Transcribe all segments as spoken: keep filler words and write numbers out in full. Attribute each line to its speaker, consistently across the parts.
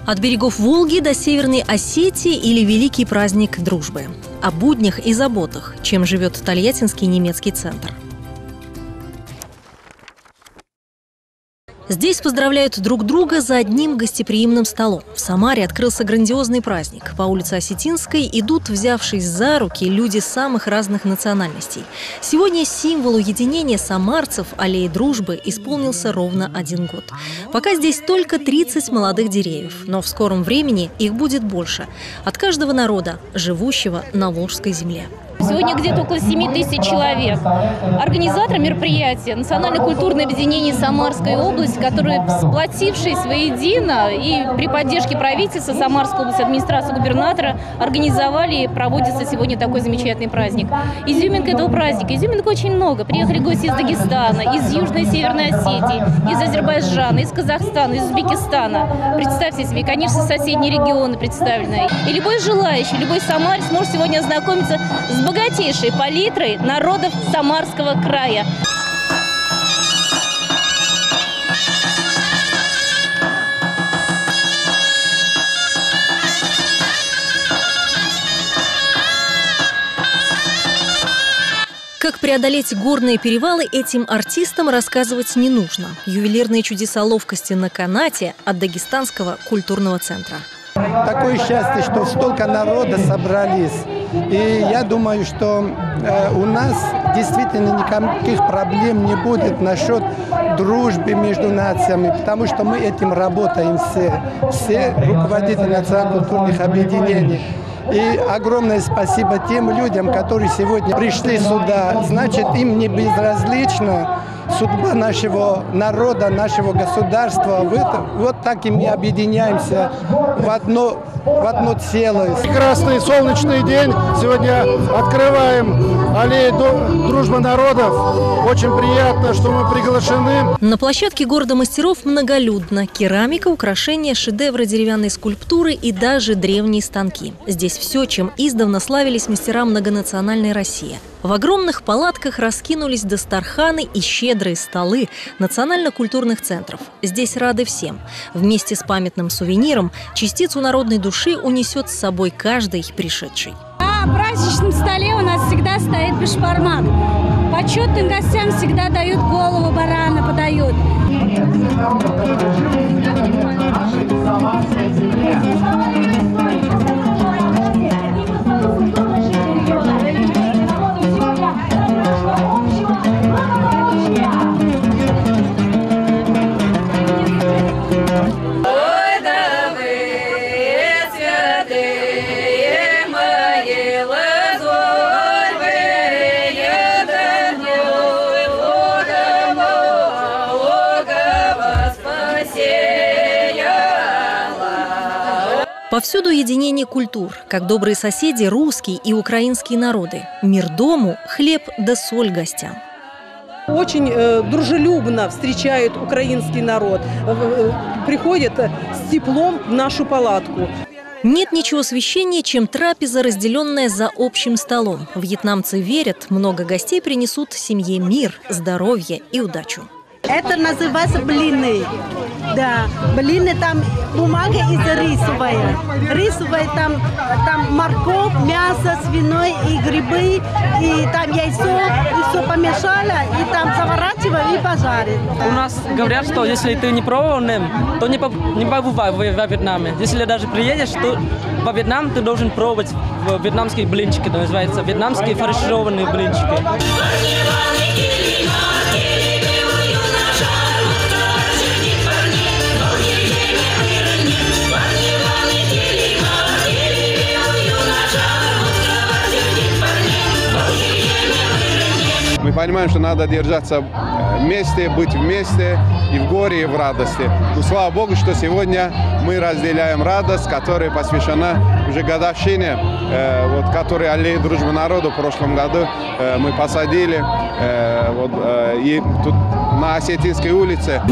Speaker 1: От берегов Волги до Северной Осетии или Великий праздник дружбы. О буднях и заботах, чем живет Тольяттинский немецкий центр. Здесь поздравляют друг друга за одним гостеприимным столом. В Самаре открылся грандиозный праздник. По улице Осетинской идут, взявшись за руки, люди самых разных национальностей. Сегодня символу единения самарцев аллеи дружбы исполнился ровно один год. Пока здесь только тридцать молодых деревьев, но в скором времени их будет больше. От каждого народа, живущего на Волжской земле.
Speaker 2: Сегодня где-то около семи тысяч человек. Организатор мероприятия – Национально-культурное объединение Самарской области, которые, сплотившись воедино и при поддержке правительства Самарской области, администрации губернатора, организовали и проводится сегодня такой замечательный праздник. Изюминка этого праздника. Изюминок очень много. Приехали гости из Дагестана, из Южной и Северной Осетии, из Азербайджана, из Казахстана, из Узбекистана. Представьте себе, конечно, соседние регионы представлены. И любой желающий, любой самарец может сегодня ознакомиться с богатейшей палитрой народов Самарского края.
Speaker 1: Как преодолеть горные перевалы, этим артистам рассказывать не нужно. Ювелирные чудеса ловкости на канате от Дагестанского культурного центра.
Speaker 3: Такое счастье, что столько народа собрались. И я думаю, что э, у нас действительно никаких проблем не будет насчет дружбы между нациями, потому что мы этим работаем все, все руководители национально-культурных объединений. И огромное спасибо тем людям, которые сегодня пришли сюда. Значит, им не безразлична судьба нашего народа, нашего государства. Вот так и мы объединяемся в одно, в одно целое.
Speaker 4: Прекрасный солнечный день. Сегодня открываем аллею дружбы народов. Очень приятно, что мы приглашены.
Speaker 1: На площадке города мастеров многолюдно. Керамика, украшения, шедевры деревянной скульптуры и даже древние станки. Здесь все, чем издавна славились мастера многонациональной России. В огромных палатках раскинулись дастарханы и щедрые столы национально-культурных центров. Здесь рады всем. Вместе с памятным сувениром частицу народной души унесет с собой каждый пришедший.
Speaker 5: На праздничном столе у нас всегда стоит бешбармак. Почетным гостям всегда дают голову барана, подают.
Speaker 1: Повсюду единение культур, как добрые соседи русские и украинские народы. Мир дому, хлеб да соль гостям.
Speaker 6: Очень э, дружелюбно встречают украинский народ, э, приходят с теплом в нашу палатку.
Speaker 1: Нет ничего священнее, чем трапеза, разделенная за общим столом. Вьетнамцы верят, много гостей принесут семье мир, здоровье и удачу.
Speaker 7: Это называется блины. Да, блины там бумага из рисовая. Рисовая там, там морковь, мясо, свиной и грибы, и там яйцо, и все помешали, и там заворачивали и пожарили.
Speaker 8: У нас говорят, что если ты не пробовал, то не, не побывай во Вьетнаме. Если даже приедешь, то во Вьетнам ты должен пробовать вьетнамские блинчики, это называется вьетнамские фаршированные блинчики.
Speaker 9: Мы понимаем, что надо держаться вместе, быть вместе и в горе, и в радости. Но слава Богу, что сегодня мы разделяем радость, которая посвящена уже годовщине, э, вот, которой аллея дружбы народа в прошлом году э, мы посадили. Э, вот, э, и тут на Осетинской улице.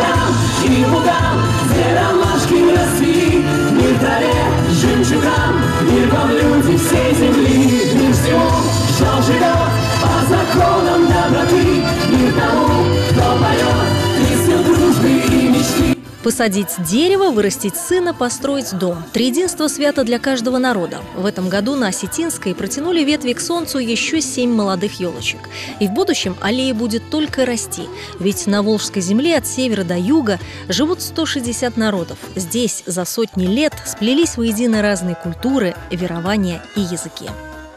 Speaker 10: По законам доброты, мир тому, кто поет песню дружбы и мечты.
Speaker 1: Посадить дерево, вырастить сына, построить дом. Триединство свято для каждого народа. В этом году на Осетинской протянули ветви к солнцу еще семь молодых елочек. И в будущем аллея будет только расти. Ведь на Волжской земле от севера до юга живут сто шестьдесят народов. Здесь за сотни лет сплелись воедино разные культуры, верования и языки.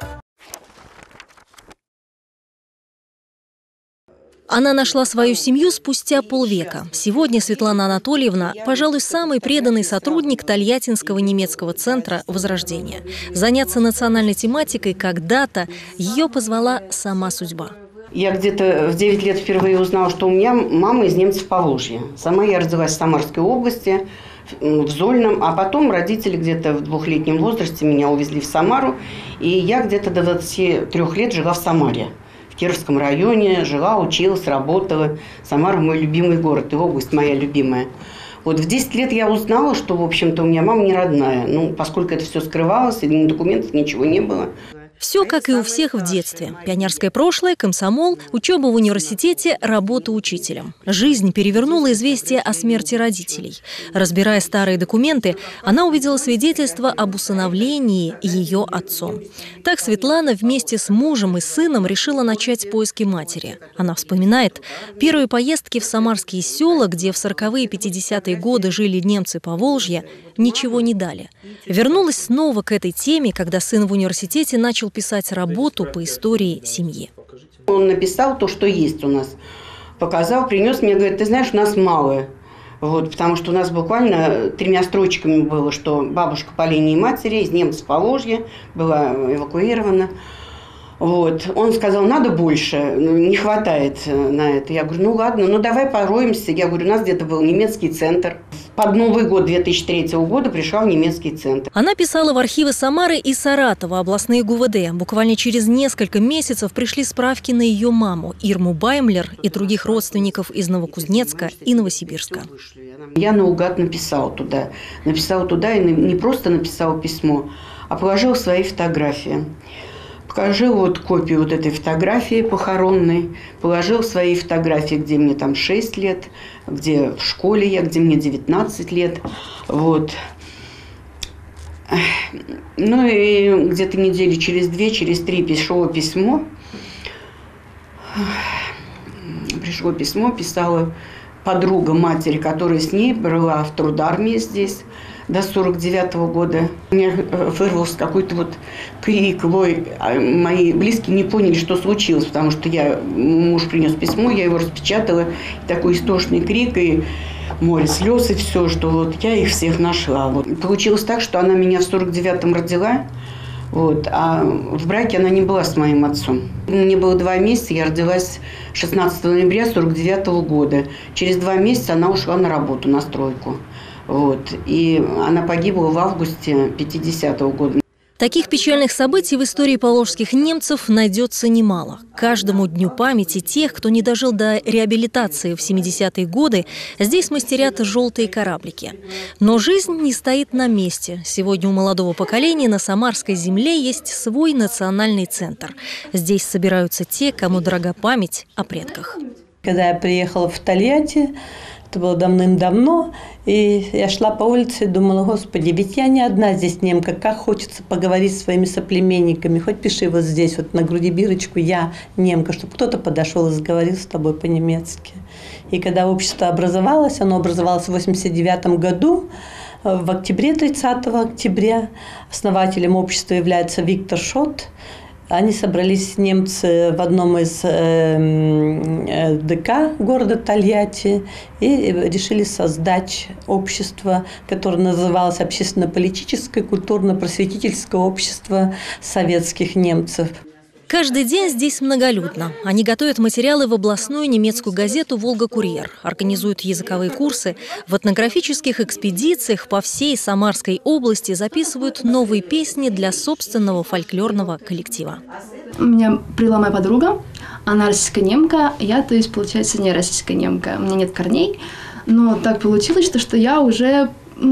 Speaker 1: Она нашла свою семью спустя полвека. Сегодня Светлана Анатольевна, пожалуй, самый преданный сотрудник Тольяттинского немецкого центра «Возрождение». Заняться национальной тематикой когда-то ее позвала сама судьба.
Speaker 10: Я где-то в девять лет впервые узнала, что у меня мама из немцев Поволжья. Сама я родилась в Самарской области, в Зольном, а потом родители где-то в двухлетнем возрасте меня увезли в Самару, и я где-то до двадцати трёх лет жила в Самаре. В Кировском районе жила, училась, работала. Самара – мой любимый город, и область моя любимая. Вот в десять лет я узнала, что, в общем-то, у меня мама не родная. Ну, поскольку это все скрывалось, и ни документов, ничего не было.
Speaker 1: Все, как и у всех в детстве. Пионерское прошлое, комсомол, учеба в университете, работа учителем. Жизнь перевернула известие о смерти родителей. Разбирая старые документы, она увидела свидетельство об усыновлении ее отцом. Так Светлана вместе с мужем и сыном решила начать поиски матери. Она вспоминает, первые поездки в самарские села, где в сороковые и пятидесятые годы жили немцы Поволжья, ничего не дали. Вернулась снова к этой теме, когда сын в университете начал писать работу по истории семьи.
Speaker 10: Он написал то, что есть у нас. Показал, принес мне, говорит, ты знаешь, у нас мало. Вот, потому что у нас буквально тремя строчками было, что бабушка по линии матери из немцев Поволжья была эвакуирована. Вот. Он сказал, надо больше, не хватает на это. Я говорю, ну ладно, ну давай пороемся. Я говорю, у нас где-то был немецкий центр. Под Новый год две тысячи третьего года пришел немецкий центр.
Speaker 1: Она писала в архивы Самары и Саратова, областные ГУВД. Буквально через несколько месяцев пришли справки на ее маму, Ирму Баймлер, и других родственников из Новокузнецка и Новосибирска.
Speaker 10: Я наугад написала туда. Написала туда и не просто написала письмо, а положила свои фотографии. Положил вот копию вот этой фотографии похоронной, положил свои фотографии, где мне там шесть лет, где в школе я, где мне девятнадцать лет. Вот. Ну и где-то недели через две, через три пришло письмо. Пришло письмо, писала подруга матери, которая с ней была в трудармии здесь до сорок девятого года. У меня вырвался какой-то вот крик, вой. Мои близкие не поняли, что случилось, потому что я, муж принес письмо, я его распечатала, и такой истошный крик, и море слез, и все, что вот я их всех нашла. Вот. Получилось так, что она меня в сорок девятом родила, вот, а в браке она не была с моим отцом. Мне было два месяца, я родилась шестнадцатого ноября сорок девятого года. Через два месяца она ушла на работу, на стройку. Вот. И она погибла в августе пятидесятого года.
Speaker 1: Таких печальных событий в истории поволжских немцев найдется немало. Каждому дню памяти тех, кто не дожил до реабилитации в семидесятые годы, здесь мастерят желтые кораблики. Но жизнь не стоит на месте. Сегодня у молодого поколения на Самарской земле есть свой национальный центр. Здесь собираются те, кому дорога память о предках.
Speaker 11: Когда я приехала в Тольятти, это было давным-давно, и я шла по улице и думала, господи, ведь я не одна здесь немка, как хочется поговорить с своими соплеменниками, хоть пиши вот здесь, вот на груди бирочку, я немка, чтобы кто-то подошел и заговорил с тобой по-немецки. И когда общество образовалось, оно образовалось в восемьдесят девятом году, в октябре, тридцатого октября, основателем общества является Виктор Шот. Они собрались, немцы, в одном из э, ДК города Тольятти и решили создать общество, которое называлось Общественно-политическое культурно-просветительское общество советских немцев.
Speaker 1: Каждый день здесь многолюдно. Они готовят материалы в областную немецкую газету «Волга-Курьер», организуют языковые курсы, в этнографических экспедициях по всей Самарской области записывают новые песни для собственного фольклорного коллектива.
Speaker 12: У меня привела моя подруга, она российская немка, я, то есть, получается, не российская немка. У меня нет корней, но так получилось, что, что я уже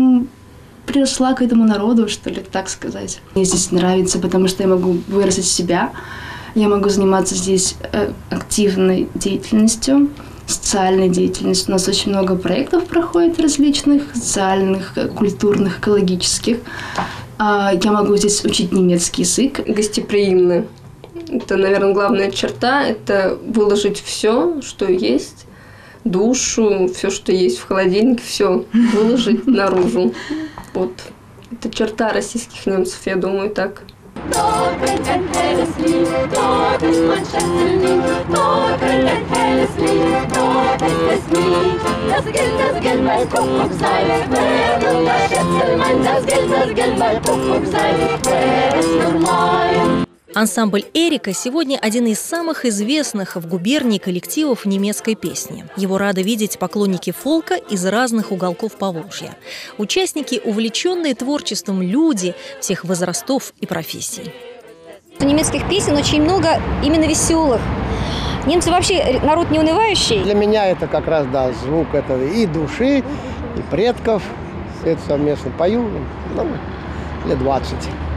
Speaker 12: пришла к этому народу, что ли, так сказать. Мне здесь нравится, потому что я могу выразить себя. Я могу заниматься здесь активной деятельностью, социальной деятельностью. У нас очень много проектов проходит различных, социальных, культурных, экологических. Я могу здесь учить немецкий язык.
Speaker 13: Гостеприимны. Это, наверное, главная черта – это выложить все, что есть, душу, все, что есть в холодильнике, все выложить наружу. Вот. Это черта российских немцев, я думаю, так.
Speaker 1: Ансамбль «Эрика» сегодня один из самых известных в губернии коллективов немецкой песни. Его рады видеть поклонники фолка из разных уголков Поволжья. Участники – увлеченные творчеством люди всех возрастов и профессий.
Speaker 14: У немецких песен очень много именно веселых. Немцы вообще народ неунывающий.
Speaker 15: Для меня это как раз, да, звук этого и души, и предков. Все это совместно пою, ну, лет двадцать.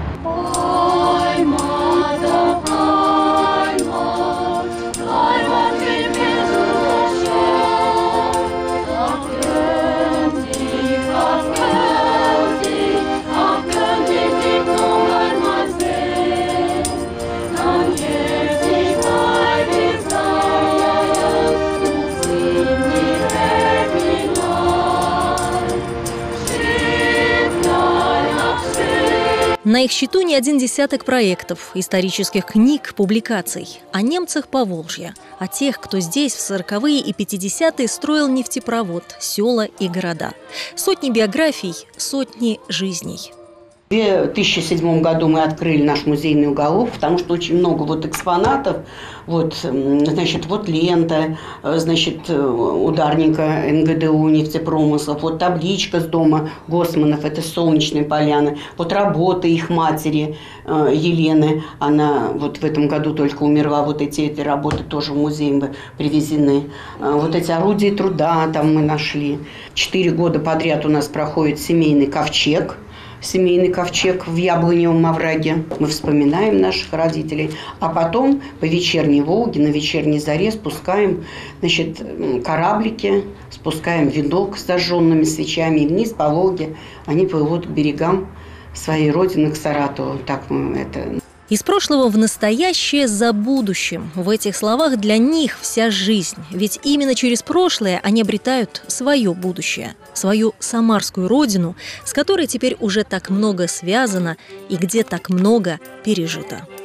Speaker 1: На их счету не один десяток проектов, исторических книг, публикаций о немцах Поволжья, о тех, кто здесь в сороковые и пятидесятые строил нефтепровод, села и города. Сотни биографий, сотни жизней.
Speaker 10: В две тысячи седьмом году мы открыли наш музейный уголок, потому что очень много вот экспонатов. Вот, значит, вот лента, значит, ударника эн гэ дэ у нефтепромыслов, вот табличка с дома Госманов, это Солнечная поляна, вот работа их матери Елены, она вот в этом году только умерла, вот эти, эти работы тоже в музей привезены. Вот эти орудия труда там мы нашли. Четыре года подряд у нас проходит семейный ковчег. Семейный ковчег в Яблоневом овраге. Мы вспоминаем наших родителей. А потом по вечерней Волге, на вечерней заре спускаем, значит, кораблики, спускаем венок с зажженными свечами. И вниз по Волге они плывут к берегам своей родины, к Саратову. Так мы это...
Speaker 1: Из прошлого в настоящее за будущим. В этих словах для них вся жизнь. Ведь именно через прошлое они обретают свое будущее, свою самарскую родину, с которой теперь уже так много связано и где так много пережито.